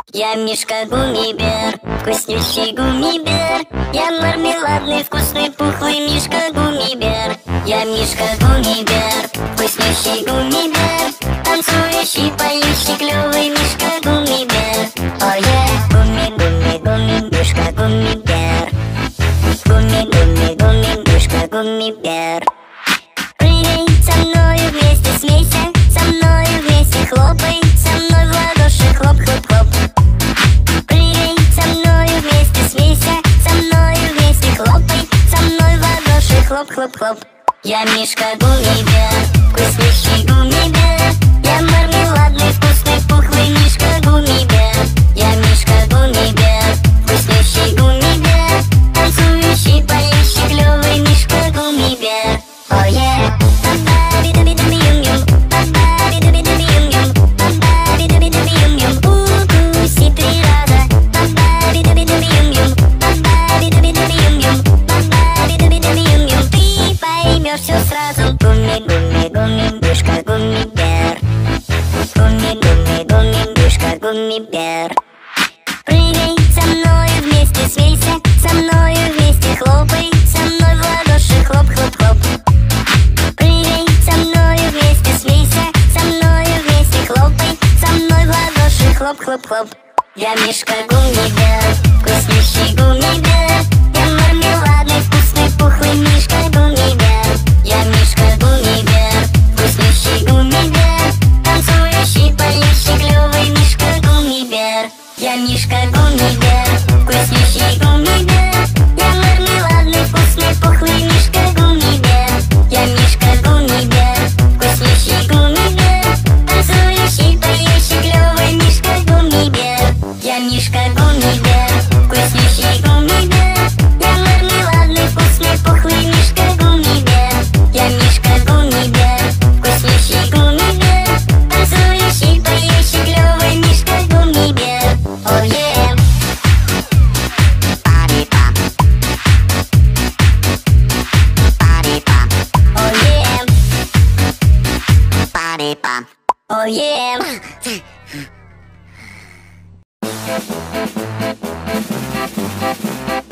Я Мишка Гуммибер, вкуснющий гуммибер. Я мармеладный, вкусный, пухлый Мишка Гуммибер. Я Мишка Гуммибер, вкуснющий гуммибер. Танцующий, поющий, клёвый Мишка Гуммибер. Ой, гумми, гумми, гумми, Мишка Гуммибер. Гумми, гумми, гумми, Мишка Гуммибер. Прыгай со мною вместе, смейся, со мною вместе хлопай, со мной в ладоши хлоп, хлоп, хлоп. Прыгай со мною вместе, смейся, со мною вместе хлопай, со мной в ладоши хлоп, хлоп, хлоп. Я Мишка Гуммибер, вкуснющий гуммибер. Я мармеладный, вкусный, пухлый Мишка Гуммибер. Я Мишка Гуммибер, вкуснющий гуммибер. Танцующий, поющий, клёвый Мишка Гуммибер. Oh yeah, ба-ба-би-ду-би-ду-би-юм-юм, ба-ба-би-ду-би-ду-би-юм-юм, ба-ба-би-ду-би-ду-би-юм-юм. Укуси 3 раза, ба-ба-би-ду-би-ду-би-юм-юм, ба-ба-би-ду-би-ду-би-юм-юм, ба-ба-би-ду-би-ду-би-юм-юм. Ты поймешь всё сразу. Гумми, гумми, гумми, Мишка Гуммибер. Гумми, гумми, гумми, Мишка Гуммибер. Прыгай со мною вместе, смейся, со мною вместе хлопай, со мной в ладоши хлоп, хлоп, хлоп. Прыгай со мною вместе, смейся, со мною вместе хлопай, со мной в ладоши хлоп, хлоп, хлоп. Я Мишка Гуммибер, вкуснющий гуммибер. Я мармеладный, вкусный, пухлый Мишка Гуммибер. Я Мишка Гуммибер, вкуснющий гуммибер. Танцующий, поющий, клёвый Мишка Гуммибер. Я Мишка Гуммибер, вкуснющий гуммибер. Я мармеладный, вкусный, пухлый Мишка Гуммибер. Я Мишка Гуммибер, вкуснющий гуммибер. Танцующий, поющий, клёвый Мишка Гуммибер. Я Мишка Гуммибер, вкуснющий гуммибер. Я мармеладный, вкусный, пухлый Мишка Гуммибер. Я Мишка Гуммибер, вкуснющий гуммибер. Танцующий, поющий, клёвый Мишка Гуммибер. Oh yeah. Пари-пам. Пари-пам. Oh yeah. Пари-пам. Oh yeah.